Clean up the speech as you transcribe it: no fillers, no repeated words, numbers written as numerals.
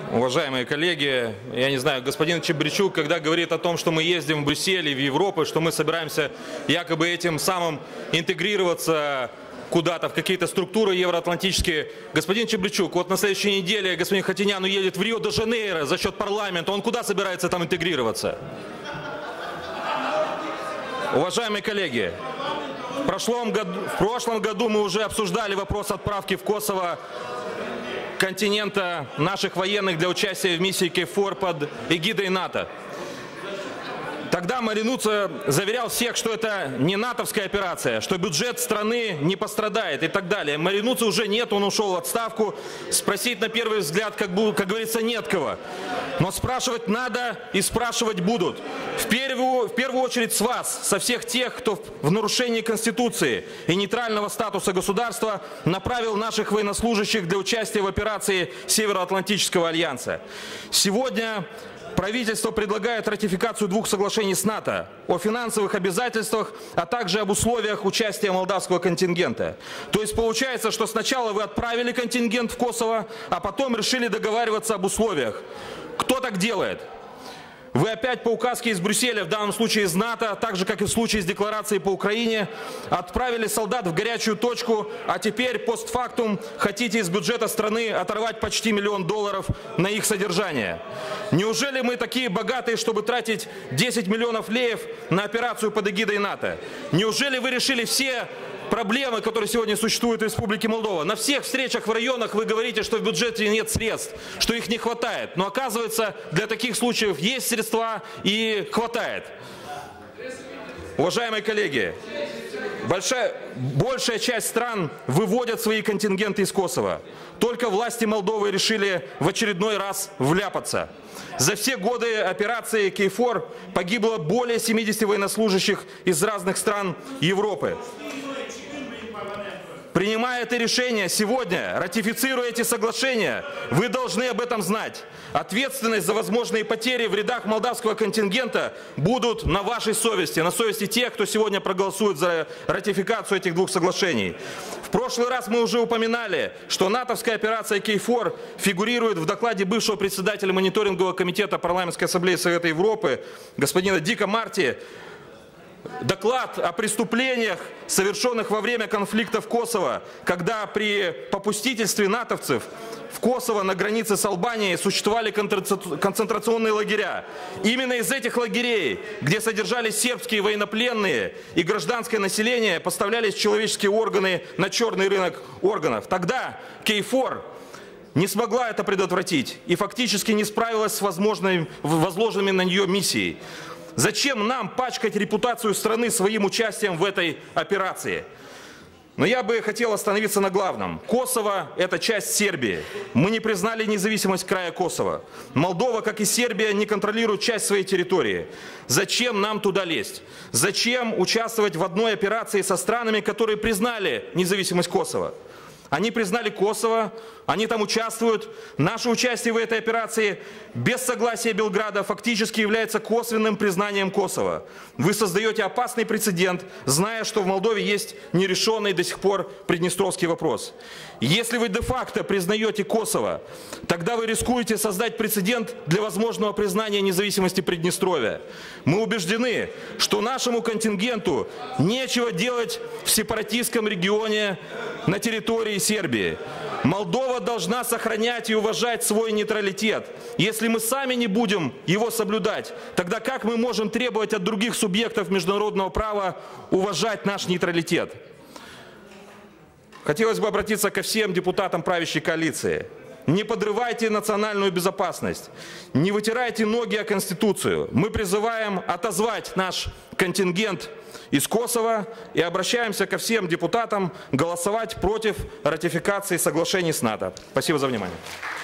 Уважаемые коллеги, я не знаю, господин Чебричук, когда говорит о том, что мы ездим в Брюссель и в Европу, что мы собираемся якобы этим самым интегрироваться куда-то в какие-то структуры евроатлантические. Господин Чебричук, вот на следующей неделе господин Хатинян уедет в Рио-де-Жанейро за счет парламента. Он куда собирается там интегрироваться? Уважаемые коллеги, в прошлом году мы уже обсуждали вопрос отправки в Косово контингента наших военных для участия в миссии KFOR под эгидой НАТО. Тогда Маринуца заверял всех, что это не натовская операция, что бюджет страны не пострадает и так далее. Маринуца уже нет, он ушел в отставку. Спросить на первый взгляд, как говорится, нет кого. Но спрашивать надо и спрашивать будут. В первую очередь с вас, со всех тех, кто в нарушении Конституции и нейтрального статуса государства направил наших военнослужащих для участия в операции Североатлантического альянса. Сегодня правительство предлагает ратификацию двух соглашений с НАТО о финансовых обязательствах, а также об условиях участия молдавского контингента. То есть получается, что сначала вы отправили контингент в Косово, а потом решили договариваться об условиях. Кто так делает? Вы опять по указке из Брюсселя, в данном случае из НАТО, так же, как и в случае с декларацией по Украине, отправили солдат в горячую точку, а теперь постфактум хотите из бюджета страны оторвать почти $1 миллион на их содержание. Неужели мы такие богатые, чтобы тратить 10 миллионов леев на операцию под эгидой НАТО? Неужели вы решили все проблемы, которые сегодня существуют в Республике Молдова? На всех встречах в районах вы говорите, что в бюджете нет средств, что их не хватает. Но оказывается, для таких случаев есть средства и хватает. Уважаемые коллеги, большая часть стран выводят свои контингенты из Косово. Только власти Молдовы решили в очередной раз вляпаться. За все годы операции KFOR погибло более 70 военнослужащих из разных стран Европы. Принимая это решение сегодня, ратифицируя эти соглашения, вы должны об этом знать. Ответственность за возможные потери в рядах молдавского контингента будут на вашей совести, на совести тех, кто сегодня проголосует за ратификацию этих двух соглашений. В прошлый раз мы уже упоминали, что натовская операция KFOR фигурирует в докладе бывшего председателя мониторингового комитета Парламентской ассамблеи Совета Европы господина Дика Марти. Доклад о преступлениях, совершенных во время конфликта в Косово, когда при попустительстве натовцев в Косово на границе с Албанией существовали концентрационные лагеря. Именно из этих лагерей, где содержались сербские военнопленные и гражданское население, поставлялись человеческие органы на черный рынок органов. Тогда KFOR не смогла это предотвратить и фактически не справилась с возложенными на нее миссией. Зачем нам пачкать репутацию страны своим участием в этой операции? Но я бы хотел остановиться на главном. Косово – это часть Сербии. Мы не признали независимость края Косово. Молдова, как и Сербия, не контролирует часть своей территории. Зачем нам туда лезть? Зачем участвовать в одной операции со странами, которые признали независимость Косово? Они признали Косово, они там участвуют. Наше участие в этой операции без согласия Белграда фактически является косвенным признанием Косово. Вы создаете опасный прецедент, зная, что в Молдове есть нерешенный до сих пор приднестровский вопрос. Если вы де-факто признаете Косово, тогда вы рискуете создать прецедент для возможного признания независимости Приднестровья. Мы убеждены, что нашему контингенту нечего делать в сепаратистском регионе на территории Сербии. Молдова должна сохранять и уважать свой нейтралитет. Если мы сами не будем его соблюдать, тогда как мы можем требовать от других субъектов международного права уважать наш нейтралитет? Хотелось бы обратиться ко всем депутатам правящей коалиции. Не подрывайте национальную безопасность, не вытирайте ноги о Конституцию. Мы призываем отозвать наш контингент из Косово и обращаемся ко всем депутатам голосовать против ратификации соглашений с НАТО. Спасибо за внимание.